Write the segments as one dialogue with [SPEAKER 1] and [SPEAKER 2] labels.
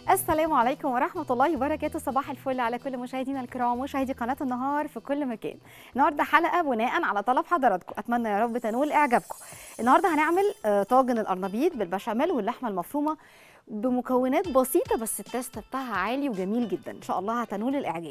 [SPEAKER 1] السلام عليكم ورحمة الله وبركاته. صباح الفل على كل مشاهدينا الكرام مشاهدي قناة النهار في كل مكان. النهارده حلقة بناء على طلب حضراتكم، أتمنى يا رب تنول إعجابكم. النهارده هنعمل طاجن القرنبيط بالبشاميل واللحمة المفرومة بمكونات بسيطة، بس التست بتاعها عالي وجميل جدا، إن شاء الله هتنول الإعجاب.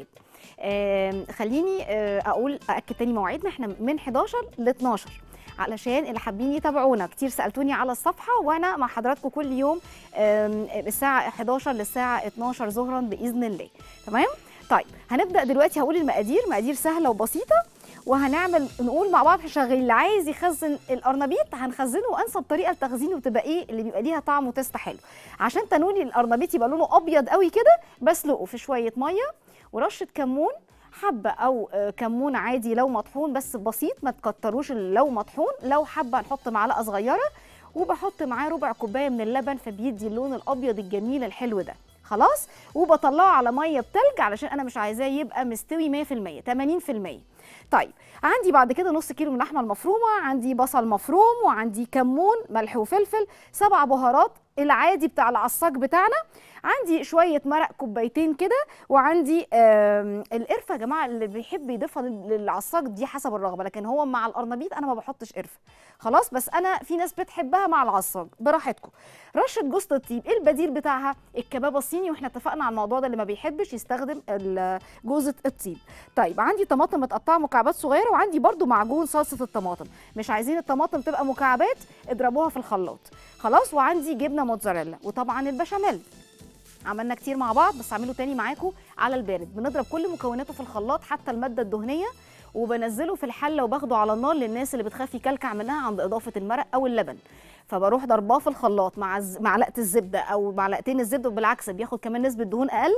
[SPEAKER 1] خليني أأكد تاني مواعيدنا، احنا من 11 ل 12 علشان اللي حابين يتابعونا. كتير سألتوني على الصفحة، وأنا مع حضراتكم كل يوم الساعة 11 للساعة 12 ظهرا بإذن الله. تمام؟ طيب هنبدأ دلوقتي. هقول المقادير، مقادير سهلة وبسيطة، وهنعمل نقول مع بعض شغال. اللي عايز يخزن القرنبيط هنخزنه، وانسب طريقه لتخزينه وتبقى ايه اللي بيبقى ليها طعم وتست حلو. عشان تنولي القرنبيط يبقى لونه ابيض قوي كده، بسلقه في شويه ميه ورشه كمون، حبه او كمون عادي لو مطحون بس بسيط، ما تكتروش لو مطحون. لو حبه نحط معلقه صغيره، وبحط معاه ربع كوبايه من اللبن، فبيدي اللون الابيض الجميل الحلو ده. خلاص، وبطلعه على ميه بتلج علشان انا مش عايزاه يبقى مستوي 100%، 80%. طيب عندي بعد كده نص كيلو من اللحمه المفرومه، عندي بصل مفروم، وعندي كمون، ملح وفلفل، 7 بهارات العادي بتاع العصاج بتاعنا، عندي شويه مرق كوبايتين كده، وعندي القرفه. يا جماعه اللي بيحب يضيفها للعصاج دي حسب الرغبه، لكن هو مع القرنبيط انا ما بحطش قرفه. خلاص، بس انا في ناس بتحبها مع العصاج، براحتكم. رشه جوز الطيب، ايه البديل بتاعها؟ الكباب الصيني، واحنا اتفقنا على الموضوع ده، اللي ما بيحبش يستخدم جوز الطيب. طيب عندي طماطم متقطعه مكعبات صغيره، وعندي برده معجون صلصه الطماطم. مش عايزين الطماطم تبقى مكعبات، اضربوها في الخلاط. خلاص، وعندي جبنه موتزاريلا، وطبعا البشاميل عملنا كتير مع بعض، بس هعمله تاني معاكم على البارد. بنضرب كل مكوناته في الخلاط حتى الماده الدهنيه، وبنزله في الحله وباخده على النار للناس اللي بتخاف يكلكع منها عند اضافه المرق او اللبن. فبروح ضرباه في الخلاط مع معلقه الزبده او معلقتين الزبده، وبالعكس بياخد كمان نسبه دهون اقل،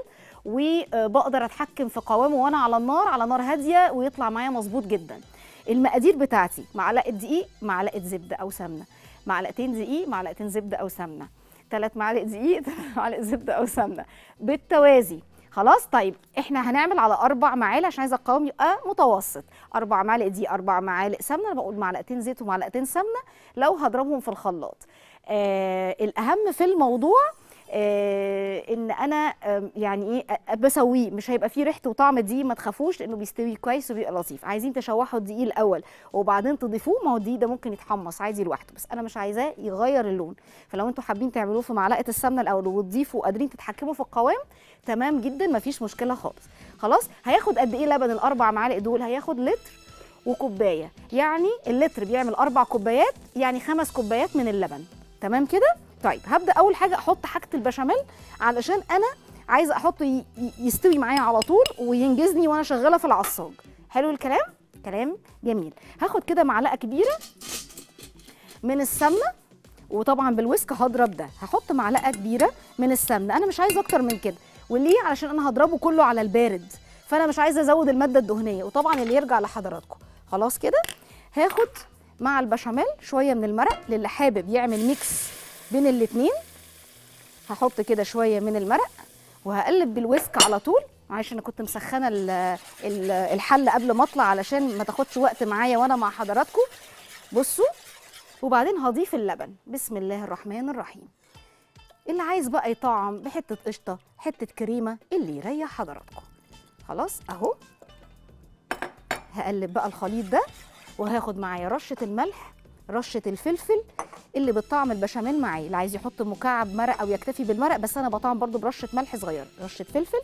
[SPEAKER 1] وبقدر اتحكم في قوامه وانا على النار، على نار هاديه، ويطلع معايا مظبوط جدا. المقادير بتاعتي: معلقه دقيق، معلقه زبده او سمنه، معلقتين دقيق، معلقتين زبده او سمنه، 3 معالق دقيق، 3 معالق زبده او سمنه بالتوازي. خلاص. طيب احنا هنعمل على 4 معالق عشان عايزه القوام يبقى متوسط. 4 معالق دقيق، 4 معالق سمنه، انا بقول معلقتين زيت ومعلقتين سمنه لو هضربهم في الخلاط. الاهم في الموضوع ان انا يعني ايه بسويه، مش هيبقى فيه ريحه وطعم دقيق، ما تخافوش لانه بيستوي كويس وبيبقى لطيف. عايزين تشوحوا الدقيق الاول وبعدين تضيفوه، ما هو الدقيق ده ممكن يتحمص عادي لوحده، بس انا مش عايزاه يغير اللون. فلو انتوا حابين تعملوه في معلقه السمنه الاول وتضيفوا قادرين تتحكموا في القوام، تمام جدا، مفيش مشكله خالص. خلاص. هياخد قد ايه لبن الاربع معالق دول؟ هياخد لتر وكوبايه، يعني اللتر بيعمل 4 كوبايات، يعني 5 كوبايات من اللبن. تمام كده؟ طيب هبدا اول حاجه احط حاجه البشاميل، علشان انا عايزه احطه يستوي معايا على طول وينجزني وانا شغاله في العصاج. حلو الكلام؟ كلام جميل. هاخد كده معلقه كبيره من السمنه، وطبعا بالويسك هضرب ده. هحط معلقه كبيره من السمنه، انا مش عايزه اكتر من كده. وليه؟ علشان انا هضربه كله على البارد، فانا مش عايزه ازود الماده الدهنيه، وطبعا اللي يرجع لحضراتكم. خلاص كده. هاخد مع البشاميل شويه من المرق، للي حابب يعمل ميكس بين الاتنين. هحط كده شويه من المرق، وهقلب بالويسك على طول، عشان انا كنت مسخنه الحله قبل ما اطلع علشان ما تاخدش وقت معايا وانا مع حضراتكم. بصوا، وبعدين هضيف اللبن. بسم الله الرحمن الرحيم. اللي عايز بقى يطعم بحته قشطه، حته كريمه، اللي يريح حضراتكم. خلاص اهو. هقلب بقى الخليط ده، وهاخد معايا رشه الملح، رشه الفلفل اللي بتطعم البشاميل معايا. اللي عايز يحط مكعب مرق او يكتفي بالمرق، بس انا بطعم برضو برشه ملح صغيره، رشه فلفل،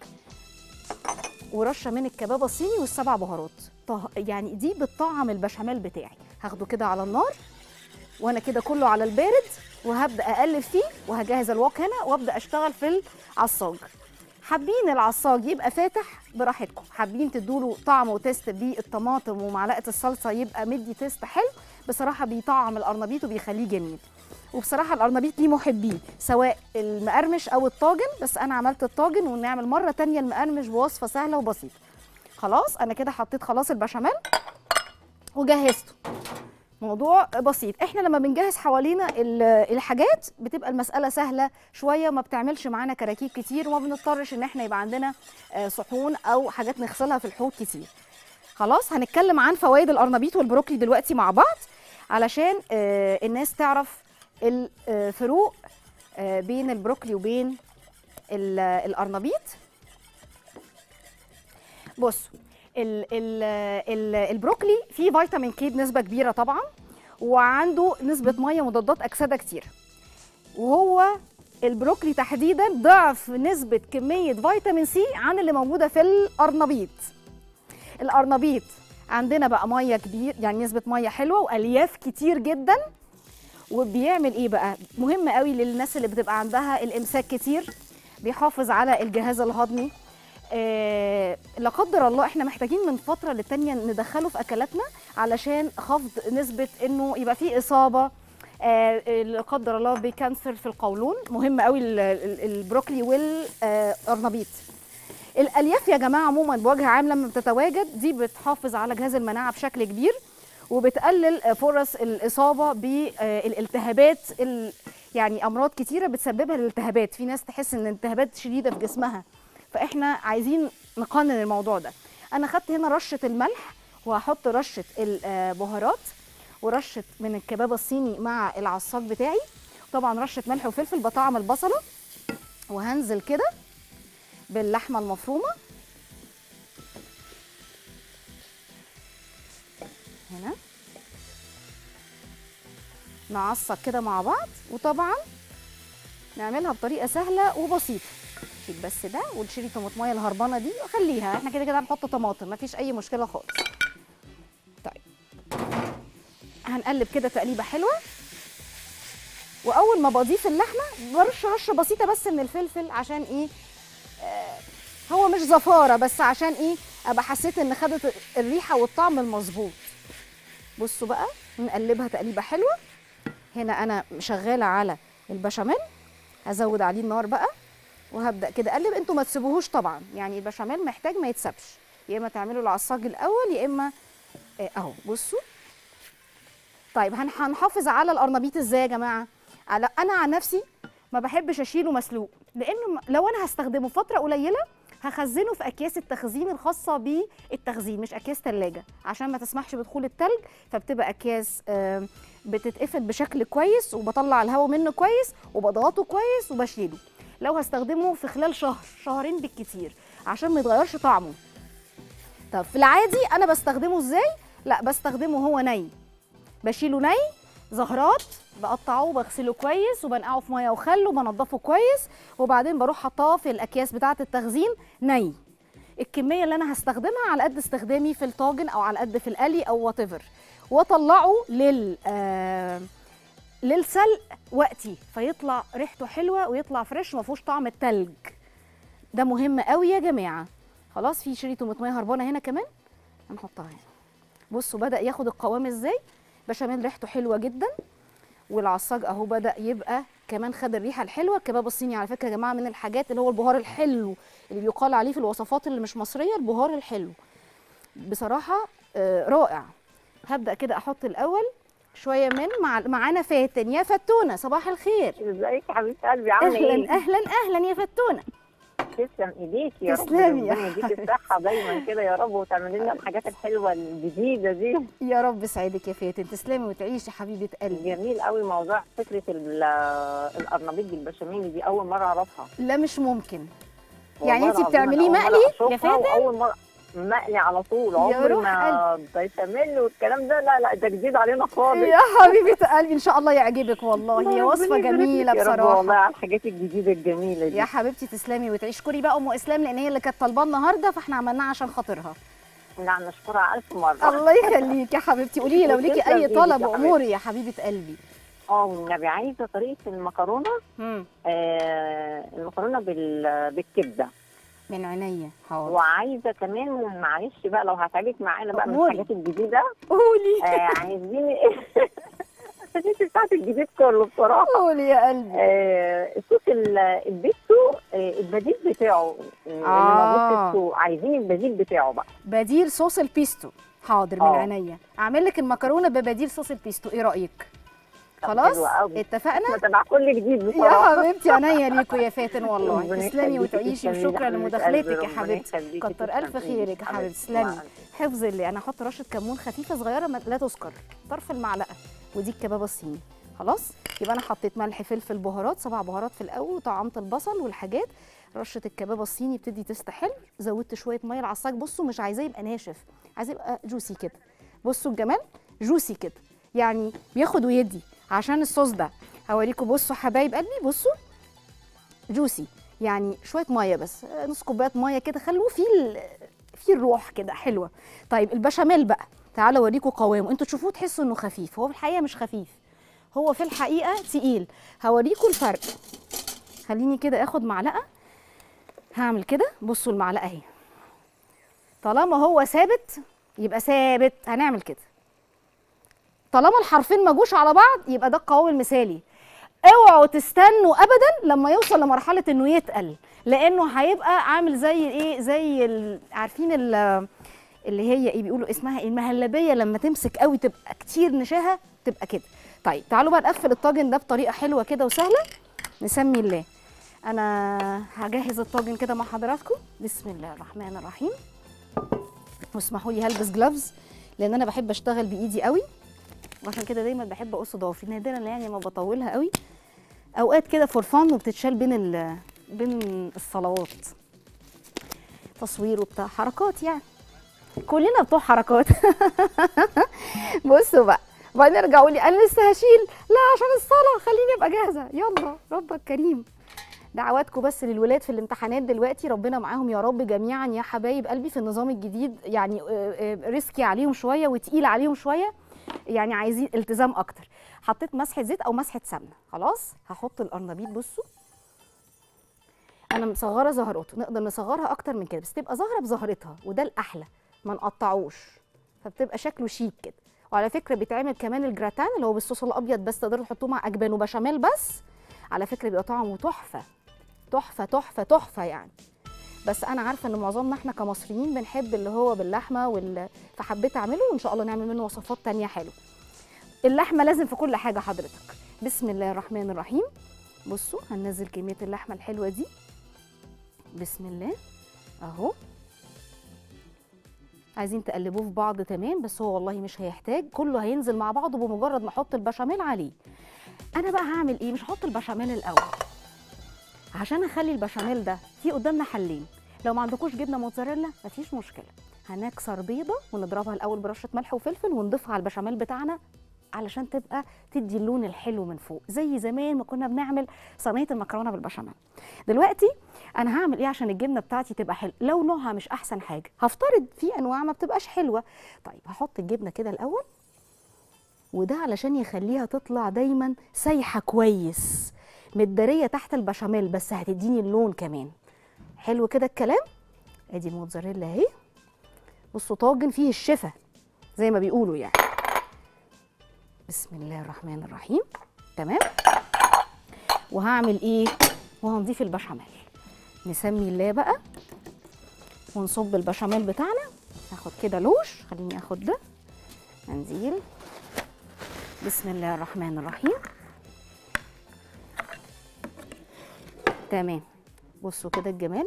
[SPEAKER 1] ورشه من الكباب الصيني وال7 بهارات. يعني دي بتطعم البشاميل بتاعي. هاخده كده على النار، وانا كده كله على البارد، وهبدا اقلب فيه، وهجهز الوok هنا وابدا اشتغل في العصاج. حابين العصاج يبقى فاتح براحتكم، حابين تدوله طعم وتست بالطماطم ومعلقه الصلصه يبقى مدي تست حلو. بصراحه بيطعم القرنبيط وبيخليه جميل. وبصراحه القرنبيط ليه محبين، سواء المقرمش او الطاجن، بس انا عملت الطاجن، ونعمل مره تانية المقرمش بوصفه سهله وبسيطه. خلاص انا كده حطيت خلاص البشاميل وجهزته. موضوع بسيط. احنا لما بنجهز حوالينا الحاجات بتبقى المسألة سهلة شوية، ما بتعملش معانا كراكيب كتير، وما بنضطرش ان احنا يبقى عندنا صحون او حاجات نغسلها في الحوض كتير. خلاص. هنتكلم عن فوائد القرنبيط والبروكلي دلوقتي مع بعض، علشان الناس تعرف الفروق بين البروكلي وبين القرنبيط. بصوا البروكلي فيه فيتامين كي بنسبه كبيره طبعا، وعنده نسبه ميه مضادات اكسده كتير، وهو البروكلي تحديدا ضعف نسبه كميه فيتامين سي عن اللي موجوده في القرنبيط. القرنبيط عندنا بقى ميه كبير، يعني نسبه ميه حلوه والياف كتير جدا. وبيعمل ايه بقى؟ مهم قوي للناس اللي بتبقى عندها الامساك كتير، بيحافظ على الجهاز الهضمي. لا قدر الله احنا محتاجين من فتره للتانيه ندخله في اكلاتنا علشان خفض نسبه انه يبقى فيه اصابه لا قدر الله بكانسر في القولون. مهم قوي البروكلي والقرنبيط. الالياف يا جماعه عموما بوجه عام لما بتتواجد دي بتحافظ على جهاز المناعه بشكل كبير، وبتقلل فرص الاصابه بالالتهابات. يعني امراض كتيره بتسببها الالتهابات، في ناس تحس ان الالتهابات شديده في جسمها، فاحنا عايزين نقنن الموضوع ده. انا خدت هنا رشه الملح، وهحط رشه البهارات ورشه من الكباب الصيني مع العصاج بتاعي، طبعا رشه ملح وفلفل بطعم البصله، وهنزل كده باللحمه المفرومه هنا، نعصق كده مع بعض. وطبعا نعملها بطريقه سهله وبسيطه. شيل بس ده ونشيل طماطمايه الهربانه دي وخليها، احنا كده كده هنحط طماطم مفيش اي مشكله خالص. طيب هنقلب كده تقليبه حلوه، واول ما بضيف اللحمه برش رشه بسيطه بس من الفلفل، عشان ايه؟ هو مش زفاره، بس عشان ايه؟ ابقى حسيت ان خدت الريحه والطعم المظبوط. بصوا بقى نقلبها تقليبه حلوه. هنا انا شغاله على البشاميل، هزود عليه النار بقى وهبدا كده اقلب. انتوا ما تسيبوهوش طبعا، يعني البشاميل محتاج ما يتسابش، يا اما تعملوا العصاج الاول يا اما اهو. بصوا طيب هنحافظ على القرنبيط ازاي يا جماعه؟ انا عن نفسي ما بحبش اشيله مسلوق، لانه لو انا هستخدمه فتره قليله هخزنه في اكياس التخزين الخاصه بالتخزين، مش اكياس ثلاجه، عشان ما تسمحش بدخول التلج، فبتبقى اكياس بتتقفل بشكل كويس، وبطلع الهواء منه كويس وبضغطه كويس وبشيله. لو هستخدمه في خلال شهر شهرين بالكتير عشان ما يتغيرش طعمه. طب في العادي انا بستخدمه ازاي؟ لا بستخدمه هو ني، بشيله ني زهرات، بقطعه وبغسله كويس وبنقعه في ميه وخل وبنضفه كويس، وبعدين بروح حطاه في الاكياس بتاعه التخزين ني. الكميه اللي انا هستخدمها على قد استخدامي في الطاجن او على قد في القلي او وات ايفر، واطلعه للسلق وقتي، فيطلع ريحته حلوه ويطلع فريش ما فيهوش طعم التلج. ده مهم قوي يا جماعه. خلاص في شريط طماطميه هربانه هنا كمان هنحطها هنا. بصوا بدا ياخد القوام ازاي، بشاميل ريحته حلوه جدا، والعصاج اهو بدا يبقى كمان خد الريحه الحلوه. الكباب الصيني على فكره يا جماعه من الحاجات اللي هو البهار الحلو اللي بيقال عليه في الوصفات اللي مش مصريه، البهار الحلو بصراحه رائع. هبدا كده احط الاول شويه من معانا فاتن. يا فتونه صباح الخير.
[SPEAKER 2] ازيك يا حبيبه قلبي، عامله ايه؟
[SPEAKER 1] اهلا اهلا يا فتونه.
[SPEAKER 2] تسلم ايديك يا رب.
[SPEAKER 1] تسلمي
[SPEAKER 2] ربنا يديك الصحه دايما كده يا رب، وتعملي لنا الحاجات الحلوه الجديده دي.
[SPEAKER 1] يا رب سعيدك يا فاتن، تسلمي وتعيشي حبيبه قلبي.
[SPEAKER 2] جميل قوي موضوع فكره القرنبيط بالبشاميل دي، اول مره اعرفها.
[SPEAKER 1] لا مش ممكن، يعني انت بتعمليه مقلي يا فاتن؟
[SPEAKER 2] اول مره مقلي على طول، عمري ما بشاميل والكلام ده، لا ده جديد علينا خالص
[SPEAKER 1] يا حبيبه قلبي. ان شاء الله يعجبك والله، هي وصفه جميله بصراحه
[SPEAKER 2] والله على الحاجات الجديده الجميله دي
[SPEAKER 1] يا حبيبتي. تسلمي وتعيشي. اشكري بقى ام اسلام لان هي اللي كانت طالباه النهارده، فاحنا عملناها عشان خاطرها.
[SPEAKER 2] لا نشكرها الف مره.
[SPEAKER 1] الله يخليكي يا حبيبتي. قولي لي لو ليكي اي طلب اموري يا حبيبه قلبي.
[SPEAKER 2] والنبي عايزه طريقه المكرونه. المكرونه بالكبده.
[SPEAKER 1] من عينيا حاضر.
[SPEAKER 2] وعايزه كمان معلش بقى لو هتعبك معانا بقى من الحاجات الجديده.
[SPEAKER 1] قولي.
[SPEAKER 2] عايزين الحاجات بتاعت الجديد كله بصراحه.
[SPEAKER 1] قولي يا قلبي.
[SPEAKER 2] الصوص البيستو، البديل بتاعه اللي موجود في السوق، عايزين البديل بتاعه بقى.
[SPEAKER 1] بديل صوص البيستو حاضر من عينيا. اعمل لك المكرونه ببديل صوص البيستو، ايه رايك؟ خلاص اتفقنا.
[SPEAKER 2] تبع كل جديد بصراحه
[SPEAKER 1] يا حبيبتي. عينيا ليكوا يا فاتن والله. تسلمي وتعيشي وشكرا لمداخلتك يا حبيبتي. كتر الف خيرك يا حبيبتي. تسلمي. حفظ الله. انا هحط رشه كمون خفيفه صغيره لا تذكر، طرف المعلقه، ودي الكباب الصيني خلاص. يبقى انا حطيت ملح فلفل بهارات 7 بهارات في الاول، وطعمت البصل والحاجات، رشه الكبابه الصيني بتدي تستحل، زودت شويه ميه العصاج. بصوا مش عايزاه يبقى ناشف، عايزاه يبقى جوسي كده. بصوا الجمال، جوسي كده يعني بياخد ويدي عشان الصوص ده. هوريكم بصوا حبايب قلبي، بصوا جوسي يعني شويه ميه بس، نص كوبايه ميه كده، خلوه فيه الروح كده حلوه. طيب البشاميل بقى، تعالوا اوريكم قوامه، انتوا تشوفوه تحسوا انه خفيف، هو في الحقيقه مش خفيف، هو في الحقيقه تقيل. هوريكم الفرق. خليني كده اخد معلقه، هعمل كده، بصوا المعلقه اهي، طالما هو ثابت يبقى ثابت، هنعمل كده. طالما الحرفين ما جوش على بعض يبقى ده القوام المثالي. اوعوا تستنوا ابدا لما يوصل لمرحله انه يتقل، لانه هيبقى عامل زي ايه، زي عارفين اللي هي ايه بيقولوا اسمها ايه، المهلبيه، لما تمسك قوي تبقى كتير نشاها تبقى كده. طيب تعالوا بقى نقفل الطاجن ده بطريقه حلوه كده وسهله، نسمي الله. انا هجهز الطاجن كده مع حضراتكم. بسم الله الرحمن الرحيم. واسمحوا لي هلبس جلافز لان انا بحب اشتغل بايدي قوي، وعشان كده دايما بحب اقص ضوافري، نادرا يعني ما بطولها قوي، اوقات كده فور فان وبتتشال بين الصلوات، تصوير وبتاع حركات يعني، كلنا بتوع حركات. بصوا بقى، وبعدين يرجعوا لي انا لسه هشيل، لا عشان الصلاه خليني ابقى جاهزه. يلا ربك كريم. دعواتكم بس للولاد في الامتحانات دلوقتي، ربنا معاهم يا رب جميعا يا حبايب قلبي. في النظام الجديد يعني ريسكي عليهم شويه وتقيل عليهم شويه، يعني عايزين التزام اكتر. حطيت مسحه زيت او مسحه سمنه، خلاص هحط القرنبيط. بصوا انا مصغره زهراته، نقدر نصغرها اكتر من كده بس تبقى زهره بزهرتها، وده الاحلى، ما نقطعوش، فبتبقى شكله شيك كده. وعلى فكره بيتعمل كمان الجراتان اللي هو بالصوص الابيض بس، تقدروا تحطوه مع اجبان وبشاميل بس، على فكره بيبقى طعمه تحفه تحفه تحفه تحفه يعني. بس انا عارفه ان معظمنا احنا كمصريين بنحب اللي هو باللحمه فحبيت اعمله، وان شاء الله نعمل منه وصفات تانية حلوه. اللحمه لازم في كل حاجه حضرتك. بسم الله الرحمن الرحيم. بصوا هننزل كميه اللحمه الحلوه دي، بسم الله اهو. عايزين تقلبوه في بعض تمام، بس هو والله مش هيحتاج، كله هينزل مع بعضه بمجرد ما احط البشاميل عليه. انا بقى هعمل ايه، مش هحط البشاميل الاول عشان اخلي البشاميل ده في قدامنا حلين. لو ما عندكوش جبنه موتزاريلا مفيش مشكله، هنكسر بيضه ونضربها الاول برشه ملح وفلفل ونضيفها على البشاميل بتاعنا علشان تبقى تدي اللون الحلو من فوق، زي زمان ما كنا بنعمل صينيه المكرونه بالبشاميل. دلوقتي انا هعمل ايه عشان الجبنه بتاعتي تبقى حلوه؟ لو نوعها مش احسن حاجه، هفترض في انواع ما بتبقاش حلوه. طيب هحط الجبنه كده الاول، وده علشان يخليها تطلع دايما سايحه كويس، متداريه تحت البشاميل بس هتديني اللون كمان حلو كده الكلام. ادي الموتزاريلا اهي، بصوا طاجن فيه الشفا زي ما بيقولوا يعني. بسم الله الرحمن الرحيم. تمام. وهعمل ايه، وهنضيف البشاميل، نسمي الله بقى ونصب البشاميل بتاعنا. هاخد كده لوش، خليني اخد ده منزيل. بسم الله الرحمن الرحيم. تمام. بصوا كده الجمال،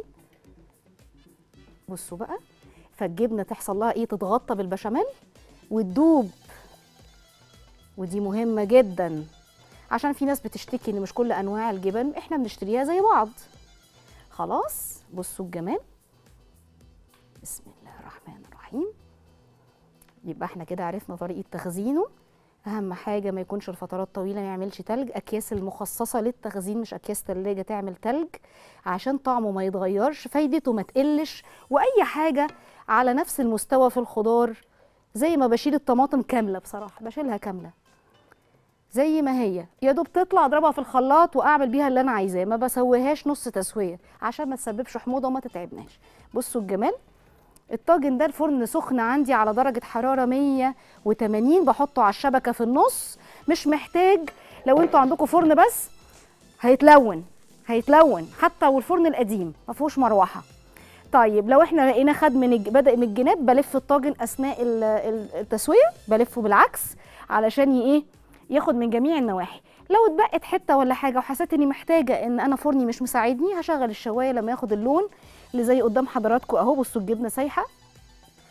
[SPEAKER 1] بصوا بقى، فالجبنه تحصل لها ايه، تتغطى بالبشاميل وتدوب، ودي مهمه جدا عشان في ناس بتشتكي ان مش كل انواع الجبن احنا بنشتريها زي بعض. خلاص بصوا الجمال. بسم الله الرحمن الرحيم. يبقى احنا كده عرفنا طريقه تخزينه. اهم حاجه ما يكونش الفترات طويله، ما يعملش تلج، اكياس المخصصه للتخزين مش اكياس ثلاجه تعمل تلج عشان طعمه ما يتغيرش، فايدته ما تقلش. واي حاجه على نفس المستوى في الخضار، زي ما بشيل الطماطم كامله، بصراحه بشيلها كامله زي ما هي، يا دوب تطلع اضربها في الخلاط واعمل بيها اللي انا عايزاه، ما بسويهاش نص تسويه عشان ما تسببش حموضه وما تتعبناش. بصوا الجمال. الطاجن ده الفرن سخن عندي على درجه حراره 180، بحطه على الشبكه في النص، مش محتاج. لو انتوا عندكم فرن بس هيتلون حتى، والفرن القديم ما فيهوش مروحه. طيب لو احنا لقينا خد بدأ من الجناب، بلف الطاجن اثناء التسويه، بلفه بالعكس علشان ايه، ياخد من جميع النواحي. لو اتبقت حته ولا حاجه وحسيت اني محتاجه ان انا فرني مش مساعدني، هشغل الشوايه لما ياخد اللون اللي زي قدام حضراتكم اهو. بصوا الجبنه سايحه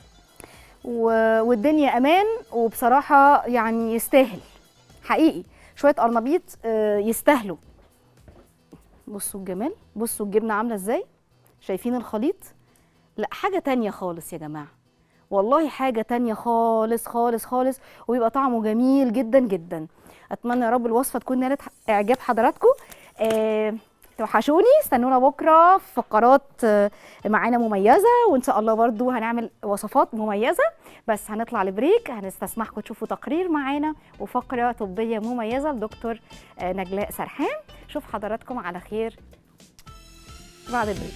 [SPEAKER 1] والدنيا امان، وبصراحه يعني يستاهل حقيقي. شويه قرنبيط يستاهلوا. بصوا الجمال، بصوا الجبنه عامله ازاي، شايفين الخليط؟ لا حاجه تانية خالص يا جماعه، والله حاجه تانية خالص خالص خالص، ويبقى طعمه جميل جدا جدا. اتمنى يا رب الوصفه تكون نالت اعجاب حضراتكم. توحشوني، استنونا بكره في فقرات معانا مميزه، وان شاء الله برضو هنعمل وصفات مميزه. بس هنطلع لبريك، هنستسمحكم تشوفوا تقرير معانا وفقره طبيه مميزه لدكتور نجلاء سرحان. شوف حضراتكم على خير بعد البريك.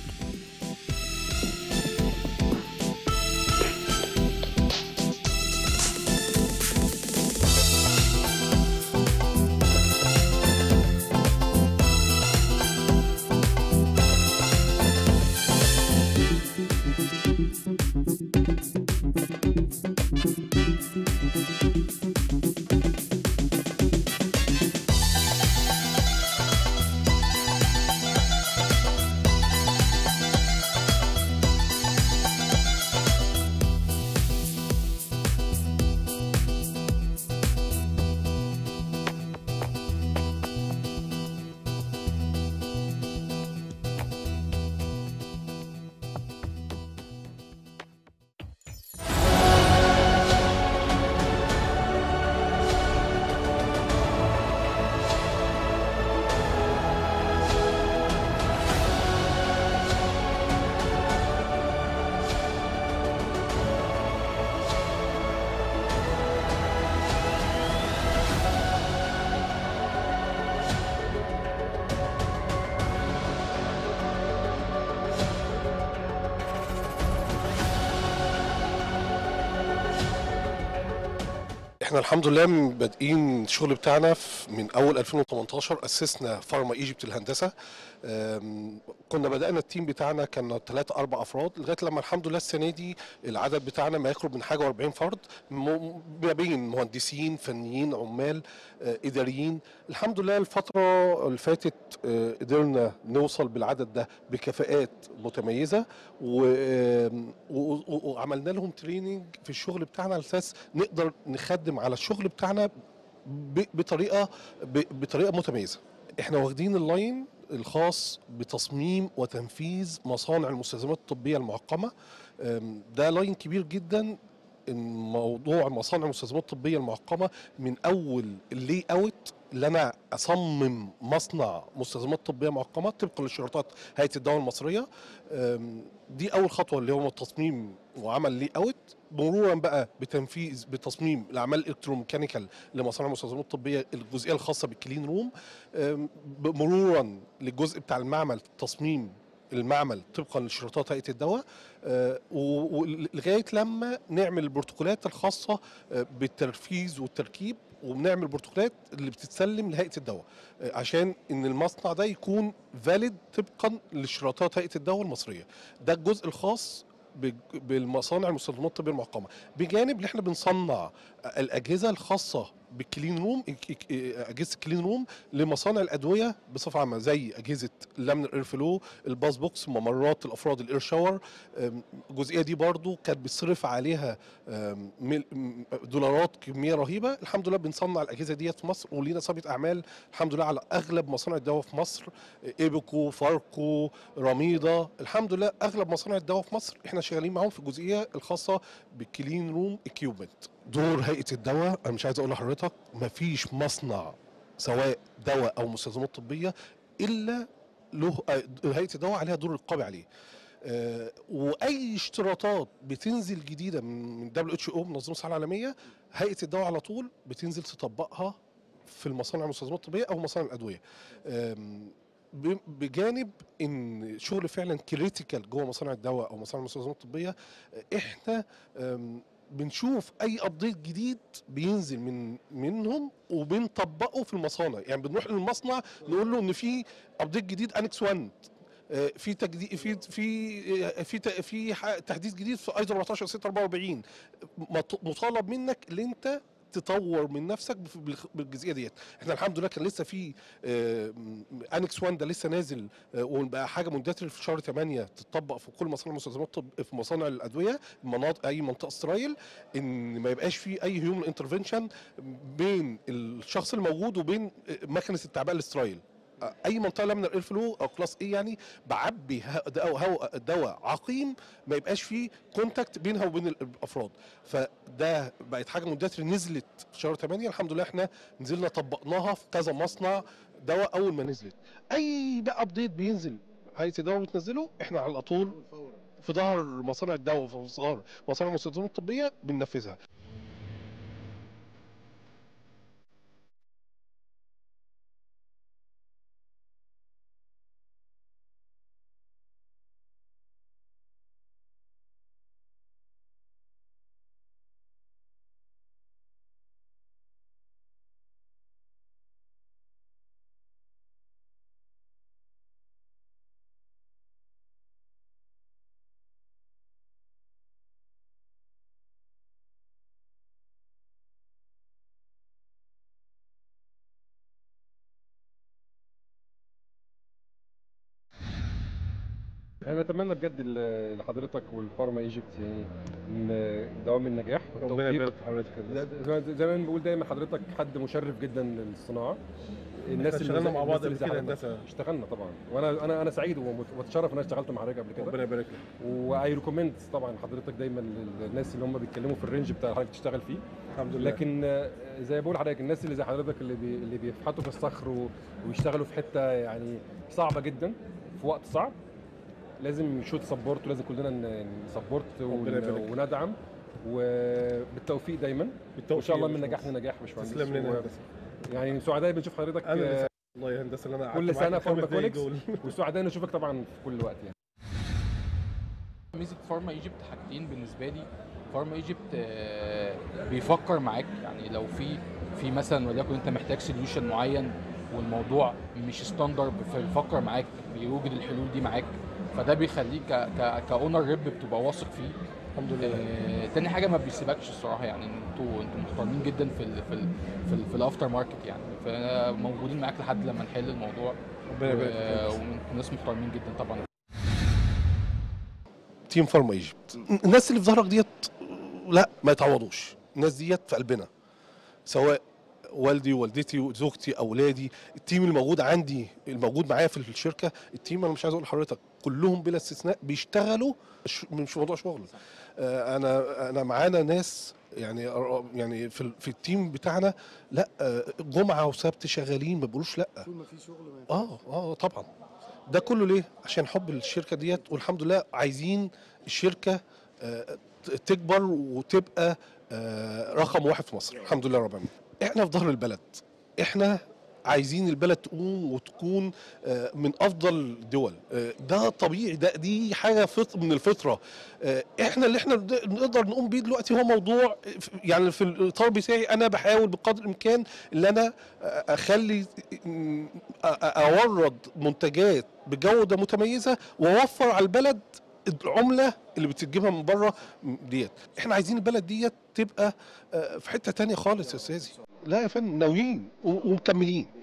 [SPEAKER 3] احنا الحمد لله بادئين الشغل بتاعنا من اول 2018. اسسنا فارما ايجيبت الهندسه. كنا بدانا التيم بتاعنا كان 3 4 افراد، لغايه لما الحمد لله السنه دي العدد بتاعنا ما يقرب من حاجه و40 فرد، ما بين مهندسين، فنيين، عمال، اداريين. الحمد لله الفتره اللي فاتت قدرنا نوصل بالعدد ده بكفاءات متميزه، وعملنا لهم تريننج في الشغل بتاعنا على اساس نقدر نخدم على الشغل بتاعنا بطريقه متميزه. احنا واخدين اللاين الخاص بتصميم وتنفيذ مصانع المستلزمات الطبيه المعقمه. ده لاين كبير جدا. موضوع مصانع المستلزمات الطبيه المعقمه من اول اللي اوت اللي انا اصمم مصنع مستلزمات طبيه معقمه طبقا لشروطات هيئه الدواء المصريه. دي اول خطوه اللي هو التصميم وعمل لي اوت، مرورا بقى بتصميم الاعمال الالكتروميكانيكال لمصانع المستلزمات الطبيه الجزئيه الخاصه بالكلين روم، مرورا للجزء بتاع المعمل، تصميم المعمل طبقا لشروطات هيئه الدواء، ولغايه لما نعمل البروتوكولات الخاصه بالتنفيذ والتركيب، وبنعمل بروتوكولات اللي بتتسلم لهيئه الدواء عشان ان المصنع ده يكون فاليد طبقا لشروطات هيئه الدواء المصريه. ده الجزء الخاص بالمصانع المستلزمات الطبيه المعقمه. بجانب اللي احنا بنصنع الاجهزه الخاصه بالكلين روم، اجهزه الكلين روم لمصانع الادويه بصفه عامه، زي اجهزه اللامينر اير فلو، الباس بوكس، ممرات الافراد، الاير شاور. الجزئيه دي برضو كانت بيصرف عليها دولارات كميه رهيبه. الحمد لله بنصنع الاجهزه ديت في مصر، ولينا سابقه اعمال الحمد لله على اغلب مصانع الدواء في مصر، ايبكو، فاركو، رميضه. الحمد لله اغلب مصانع الدواء في مصر احنا شغالين معاهم في الجزئيه الخاصه بالكلين روم اكيوبمنت. دور هيئه الدواء انا مش عايز اقول لحضرتك مفيش مصنع سواء دواء او مستلزمات طبيه الا له هيئه الدواء عليها دور رقابي عليه. واي اشتراطات بتنزل جديده من WHO منظمه الصحه العالميه، هيئه الدواء على طول بتنزل تطبقها في المصانع المستلزمات الطبيه او مصانع الادويه. بجانب ان شغل فعلا كريتيكال جوه مصانع الدواء او مصانع المستلزمات الطبيه، احنا بنشوف اي ابديت جديد بينزل منهم وبنطبقه في المصانع. يعني بنروح للمصنع نقول له ان في ابديت جديد انكس 1، في تجديد، في تحديث جديد في ايزو 14644، مطالب منك ان انت تطور من نفسك بالجزئيه ديت. احنا الحمد لله كان لسه في انكس 1 ده لسه نازل، وبقى حاجه مندثره في شهر 8 تطبق في كل مصانع المستلزمات في مصانع الادويه، اي منطقه استرايل، ان ما يبقاش في اي هيومن انترفنشن بين الشخص الموجود وبين مكنه التعبئه الاسترايل. اي منطقه لامينر اير فلو او كلاس اي يعني بعبي دواء عقيم ما يبقاش فيه كونتاكت بينها وبين الافراد. فده بقت حاجه مندثره نزلت في شهر 8 الحمد لله، احنا نزلنا طبقناها في كذا مصنع دواء اول ما نزلت. اي بقى ابديت بينزل هيئه الدواء بتنزله احنا على طول في ظهر مصانع الدواء وفي ظهر مصانع المستلزمات الطبيه بننفذها.
[SPEAKER 4] انا بتمنى بجد لحضرتك والفارما ايجيبت يعني ان دوام النجاح
[SPEAKER 3] ربنا يبارك
[SPEAKER 4] والتوفيق.
[SPEAKER 3] في حضرتك.
[SPEAKER 4] زي ما بقول دايما حضرتك حد مشرف جدا للصناعه.
[SPEAKER 3] الناس اللي اشتغلنا مع بعض قبل كده
[SPEAKER 4] كده
[SPEAKER 3] هندسه.
[SPEAKER 4] اشتغلنا طبعا، وانا سعيد واتشرف ان انا اشتغلت مع حضرتك قبل كده.
[SPEAKER 3] ربنا يبارك لك.
[SPEAKER 4] واي ريكومند طبعا حضرتك دايما للناس اللي هم بيتكلموا في الرينج بتاع حضرتك تشتغل فيه.
[SPEAKER 3] الحمد لله.
[SPEAKER 4] لكن زي ما بقول لحضرتك الناس اللي زي حضرتك اللي بيفحطوا في الصخر ويشتغلوا في حته يعني صعبه جدا في وقت صعب، لازم شوت سبورت ولازم كلنا نسبورت وندعم، وبالتوفيق دايما. وان شاء الله من نجاح لنجاح يا باشمهندس.
[SPEAKER 3] تسلم لنا.
[SPEAKER 4] يعني سعداء بنشوف حضرتك
[SPEAKER 3] والله يا هندسه انا
[SPEAKER 4] كل سنه فارماكوليكس، وسعداء نشوفك طبعا في كل وقت يعني.
[SPEAKER 5] ميزه فارما ايجيبت حاجتين بالنسبه لي. فارما ايجيبت بيفكر معاك، يعني لو في مثلا وليكن انت محتاج سوليوشن معين والموضوع مش ستاندرد، فبيفكر معاك، بيوجد الحلول دي معاك، فده بيخليك كاونر ريب بتبقى واثق فيه.
[SPEAKER 3] الحمد لله.
[SPEAKER 5] تاني حاجه ما بيسيبكش الصراحه، يعني انتوا محترمين جدا في الافتر ماركت، يعني فموجودين معاك لحد لما نحل الموضوع.
[SPEAKER 3] ربنا يبارك فيك.
[SPEAKER 5] وناس محترمين جدا طبعا.
[SPEAKER 3] تيم فارما ايجيبت، الناس اللي في ظهرك ديت لا ما يتعوضوش. الناس ديت في قلبنا، سواء والدي ووالدتي وزوجتي اولادي، التيم الموجود عندي الموجود معايا في الشركه، التيم انا مش عايز اقول لحضرتك كلهم بلا استثناء بيشتغلوا، مش موضوع شغل. انا معانا ناس يعني في التيم بتاعنا لا جمعه وسبت شغالين ما بيقولوش لا.
[SPEAKER 6] طول ما في شغل
[SPEAKER 3] طبعا. ده كله ليه؟ عشان حب الشركه ديت، والحمد لله عايزين الشركه تكبر وتبقى رقم واحد في مصر. الحمد لله رب العالمين. احنا في ظهر البلد، احنا عايزين البلد تقوم وتكون من افضل الدول. ده طبيعي، دي حاجه من الفطره. احنا اللي نقدر نقوم بيه دلوقتي هو موضوع، يعني في الاطار بتاعي انا بحاول بقدر الامكان ان انا اخلي اورد منتجات بجوده متميزه واوفر على البلد العمله اللي بتجيبها من بره ديت. احنا عايزين البلد ديت تبقى في حته تانية خالص يا استاذي. لا يا فندم، ناويين ومكملين.